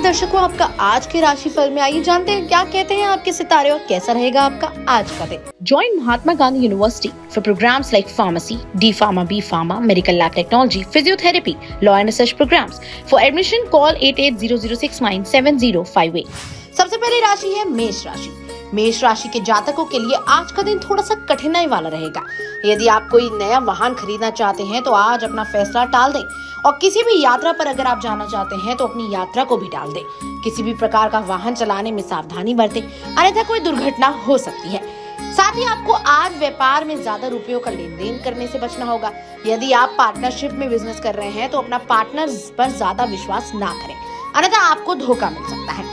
दर्शकों, आपका आज के राशिफल में आइए जानते हैं क्या कहते हैं आपके सितारे और कैसा रहेगा आपका आज का दिन। Join Mahatma Gandhi University for programs like pharmacy, D Pharma, B Pharma, medical lab technology, physiotherapy, law and research programs. For admission, call 8800697058. सबसे पहली राशि है मेष राशि। मेष राशि के जातकों के लिए आज का दिन थोड़ा सा कठिनाई वाला रहेगा। यदि आप कोई नया वाहन खरीदना चाहते हैं तो आज अपना फैसला टाल दें और किसी भी यात्रा पर अगर आप जाना चाहते हैं तो अपनी यात्रा को भी टाल दें। किसी भी प्रकार का वाहन चलाने में सावधानी बरतें, अन्यथा कोई दुर्घटना हो सकती है। साथ ही आपको आज व्यापार में ज्यादा रुपयों का लेन देन करने से बचना होगा। यदि आप पार्टनरशिप में बिजनेस कर रहे हैं तो अपना पार्टनर पर ज्यादा विश्वास ना करें, अन्यथा आपको धोखा मिल सकता है।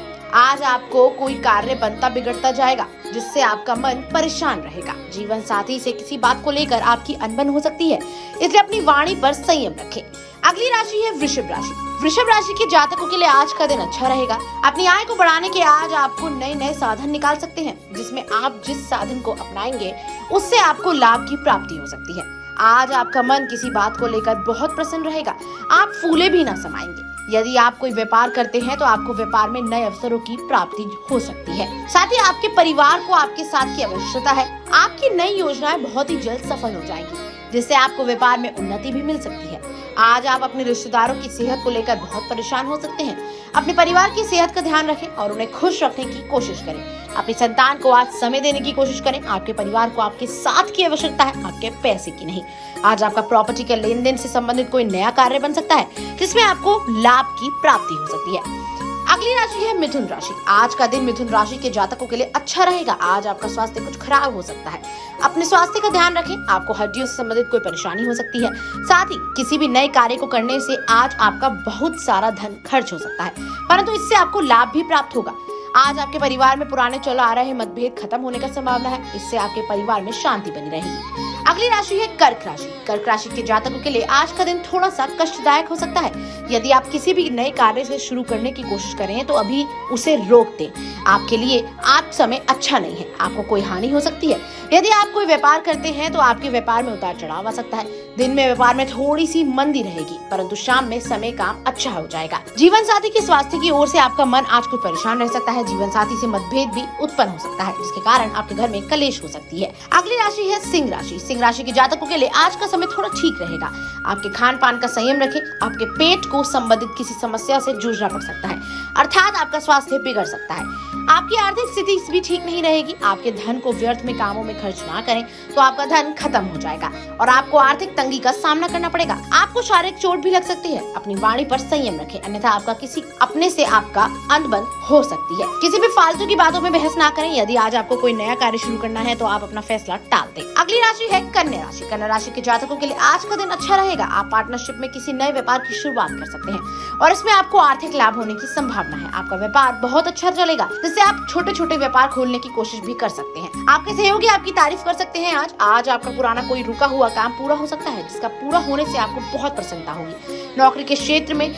आज आपको कोई कार्य बनता बिगड़ता जाएगा जिससे आपका मन परेशान रहेगा। जीवन साथी से किसी बात को लेकर आपकी अनबन हो सकती है, इसलिए अपनी वाणी पर संयम रखें। अगली राशि है वृषभ राशि। वृषभ राशि के जातकों के लिए आज का दिन अच्छा रहेगा। अपनी आय को बढ़ाने के आज आपको नए नए साधन निकाल सकते हैं, जिसमें आप जिस साधन को अपनाएंगे उससे आपको लाभ की प्राप्ति हो सकती है। आज आपका मन किसी बात को लेकर बहुत प्रसन्न रहेगा। आप फूले भी ना समाएंगे। यदि आप कोई व्यापार करते हैं तो आपको व्यापार में नए अवसरों की प्राप्ति हो सकती है। साथ ही आपके परिवार को आपके साथ की आवश्यकता है। आपकी नई योजनाएं बहुत ही जल्द सफल हो जाएंगी, जिससे आपको व्यापार में उन्नति भी मिल सकती है। आज आप अपने रिश्तेदारों की सेहत को लेकर बहुत परेशान हो सकते हैं। अपने परिवार की सेहत का ध्यान रखें और उन्हें खुश रखने की कोशिश करें। अपनी संतान को आज समय देने की कोशिश करें। आपके परिवार को आपके साथ की आवश्यकता है, आपके पैसे की नहीं। आज आपका प्रॉपर्टी के लेन देन से संबंधित कोई नया कार्य बन सकता है, जिसमें आपको लाभ की प्राप्ति हो सकती है। अगली राशि है मिथुन राशि। आज का दिन मिथुन राशि के जातकों के लिए अच्छा रहेगा। आज आपका स्वास्थ्य कुछ खराब हो सकता है। अपने स्वास्थ्य का ध्यान रखें। आपको हड्डियों से संबंधित कोई परेशानी हो सकती है। साथ ही किसी भी नए कार्य को करने से आज आपका बहुत सारा धन खर्च हो सकता है, परंतु इससे आपको लाभ भी प्राप्त होगा। आज आपके परिवार में पुराने चल आ रहे मतभेद खत्म होने का संभावना है। इससे आपके परिवार में शांति बनी रहेगी। अगली राशि है कर्क राशि। कर्क राशि के जातकों के लिए आज का दिन थोड़ा सा कष्टदायक हो सकता है। यदि आप किसी भी नए कार्य से शुरू करने की कोशिश करें तो अभी उसे रोक दें। आपके लिए आज समय अच्छा नहीं है। आपको कोई हानि हो सकती है। यदि आप कोई व्यापार करते हैं तो आपके व्यापार में उतार चढ़ाव आ सकता है। दिन में व्यापार में थोड़ी सी मंदी रहेगी, परंतु शाम में समय काम अच्छा हो जाएगा। जीवन साथी के स्वास्थ्य की ओर से आपका मन आज कुछ परेशान रह सकता है। जीवन साथी से मतभेद भी उत्पन्न हो सकता है, जिसके कारण आपके घर में कलेश हो सकती है। अगली राशि है सिंह राशि। सिंह राशि के जातकों के लिए आज का समय थोड़ा ठीक रहेगा। आपके खान पान का संयम रखें। आपके पेट को संबंधित किसी समस्या से जूझना पड़ सकता है, अर्थात आपका स्वास्थ्य बिगड़ सकता है। आपकी आर्थिक स्थिति भी ठीक नहीं रहेगी। आपके धन को व्यर्थ में कामों में खर्च ना करें तो आपका धन खत्म हो जाएगा और आपको आर्थिक तंगी का सामना करना पड़ेगा। आपको शारीरिक चोट भी लग सकती है। अपनी वाणी पर संयम रखें, अन्यथा आपका किसी अपने से आपका अनबन हो सकती है। किसी भी फालतू की बातों में बहस ना करें। यदि आज आपको कोई नया कार्य शुरू करना है तो आप अपना फैसला टाल दें। अगली राशि है कन्या राशि। कन्या राशि के जातकों के लिए आज का दिन अच्छा रहेगा। आप पार्टनरशिप में किसी नए व्यापार की शुरुआत कर सकते हैं और इसमें आपको आर्थिक लाभ होने की संभावना है। आपका व्यापार बहुत अच्छा चलेगा, जिससे आप छोटे छोटे व्यापार खोलने की कोशिश भी कर सकते हैं। आपके सहयोगी आपकी तारीफ कर सकते हैं। आज आपका पुराना कोई रुका हुआ काम पूरा हो सकता है, जिसका पूरा होने से आपको बहुत प्रसन्नता होगी। नौकरी के क्षेत्र में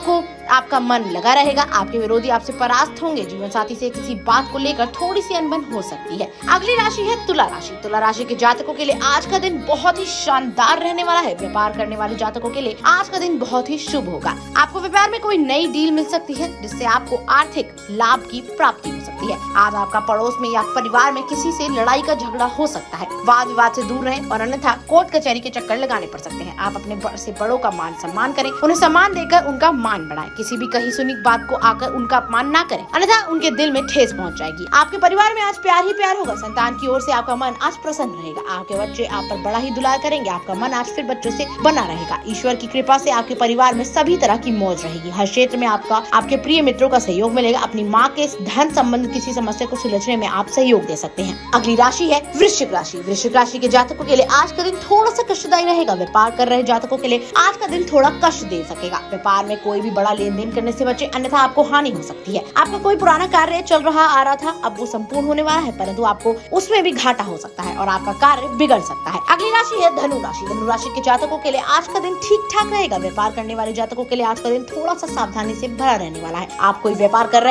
आपका मन लगा रहेगा। आपके विरोधी आपसे परास्त होंगे। जीवन साथी से किसी बात को लेकर थोड़ी सी अनबन हो सकती है। अगली राशि है तुला राशि। तुला राशि के जातकों के लिए आज का दिन बहुत ही शानदार रहने वाला है। व्यापार करने वाले जातकों के लिए आज का दिन बहुत ही शुभ होगा। आपको व्यापार में कोई नई डील मिल सकती है, जिससे आपको आर्थिक लाभ की प्राप्ति हो सकती है। आज आपका पड़ोस में या परिवार में किसी से लड़ाई का झगड़ा हो सकता है। वाद विवाद से दूर रहें और अन्यथा कोर्ट कचहरी के चक्कर लगाने पड़ सकते हैं। आप अपने से बड़ों का मान सम्मान करें। उन्हें सम्मान देकर उनका मान बढ़ाएं। किसी भी कही सुनी बात को आकर उनका अपमान ना करें, अन्यथा उनके दिल में ठेस पहुंच जाएगी। आपके परिवार में आज प्यार ही प्यार होगा। संतान की ओर से आपका मन आज प्रसन्न रहेगा। आपके बच्चे आप पर बड़ा ही दुलार करेंगे। आपका मन आज फिर बच्चों से बना रहेगा। ईश्वर की कृपा से आपके परिवार में सभी तरह की मौज रहेगी। हर क्षेत्र में आपके प्रिय मित्रों का सहयोग मिलेगा। अपनी माँ के धन संबंधित किसी समस्या को सुलझने में आप सहयोग दे सकते हैं। अगली राशि है वृश्चिक राशि। वृश्चिक राशि के जातकों के लिए आज का दिन थोड़ा सा कष्टदायी रहेगा। व्यापार कर रहे जातकों के लिए आज का दिन थोड़ा कष्ट दे सकेगा। व्यापार में कोई भी बड़ा लेन देन करने से बचे, अन्यथा आपको हानि हो सकती है। आपका कोई पुराना कार्य चल रहा आ रहा था, अब वो संपूर्ण होने वाला है, परंतु आपको उसमें भी घाटा हो सकता है और आपका कार्य बिगड़ सकता है। अगली राशि है धनु राशि। धनु राशि के जातकों के लिए आज का दिन ठीक ठाक रहेगा। व्यापार करने वाले जातकों के लिए आज का दिन थोड़ा सा सावधानी से भरा रहने वाला है। आप कोई व्यापार कर रहे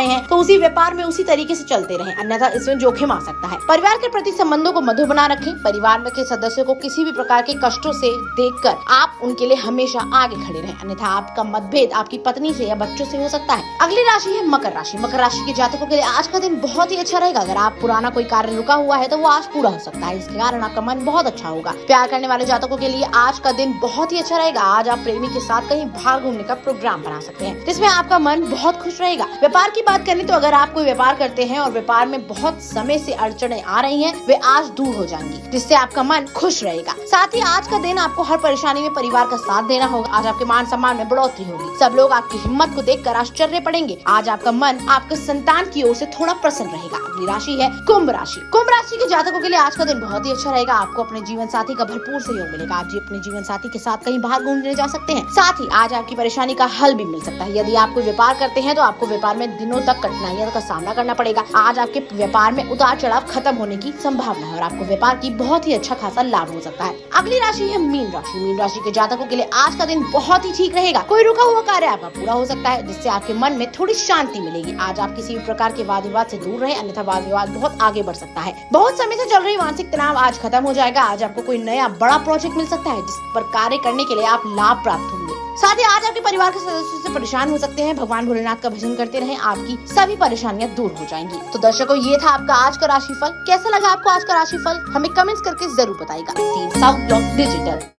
हैं तो उसी व्यापार में उसी तरीके से चलते रहें, अन्यथा इसमें जोखिम आ सकता है। परिवार के प्रति संबंधों को मधुर बना रखें। परिवार में के सदस्यों को किसी भी प्रकार के कष्टों से देखकर आप उनके लिए हमेशा आगे खड़े रहें, अन्यथा आपका मतभेद आपकी पत्नी से या बच्चों से हो सकता है। अगली राशि है मकर राशि। मकर राशि के जातकों के लिए आज का दिन बहुत ही अच्छा रहेगा। अगर आप पुराना कोई कार्य रुका हुआ है तो वो आज पूरा हो सकता है, इसके कारण आपका मन बहुत अच्छा होगा। प्यार करने वाले जातकों के लिए आज का दिन बहुत ही अच्छा रहेगा। आज आप प्रेमी के साथ कहीं बाहर घूमने का प्रोग्राम बना सकते हैं, जिसमें आपका मन बहुत खुश रहेगा। व्यापार की बात करें तो अगर आप कोई व्यापार करते हैं और व्यापार में बहुत समय से अड़चनें आ रही हैं, वे आज दूर हो जाएंगी, जिससे आपका मन खुश रहेगा। साथ ही आज का दिन आपको हर परेशानी में परिवार का साथ देना होगा। आज आपके मान सम्मान में बढ़ोतरी होगी। सब लोग आपकी हिम्मत को देखकर आश्चर्य पड़ेंगे। आज आपका मन आपके संतान की ओर से थोड़ा प्रसन्न रहेगा। अगली राशि है कुंभ राशि। कुंभ राशि के जातकों के लिए आज का दिन बहुत ही अच्छा रहेगा। आपको अपने जीवन साथी का भरपूर सहयोग मिलेगा। आप जी अपने जीवन साथी के साथ कहीं बाहर घूमने जा सकते हैं। साथ ही आज आपकी परेशानी का हल भी मिल सकता है। यदि आप कोई व्यापार करते हैं तो आपको व्यापार में दिनों तक कठिनाइयों का सामना करना पड़ेगा। आज आपके व्यापार में उतार चढ़ाव खत्म होने की संभावना है और आपको व्यापार की बहुत ही अच्छा खासा लाभ हो सकता है। अगली राशि है मीन राशि। मीन राशि के जातकों के लिए आज का दिन बहुत ही ठीक रहेगा। कोई रुका हुआ कार्य आपका पूरा हो सकता है, जिससे आपके मन में थोड़ी शांति मिलेगी। आज आप किसी भी प्रकार के वाद विवाद से दूर रहे, अन्यथा वाद विवाद बहुत आगे बढ़ सकता है। बहुत समय से चल रही मानसिक तनाव आज खत्म हो जाएगा। आज आपको कोई नया बड़ा प्रोजेक्ट मिल सकता है, जिस पर कार्य करने के लिए आप लाभ प्राप्त होंगे। साथ ही आज आपके परिवार के सदस्यों से परेशान हो सकते हैं। भगवान भोलेनाथ का भजन करते रहें, आपकी सभी परेशानियां दूर हो जाएंगी। तो दर्शकों, ये था आपका आज का राशिफल। कैसा लगा आपको आज का राशिफल? हमें कमेंट्स करके जरूर बताइएगा। South block digital.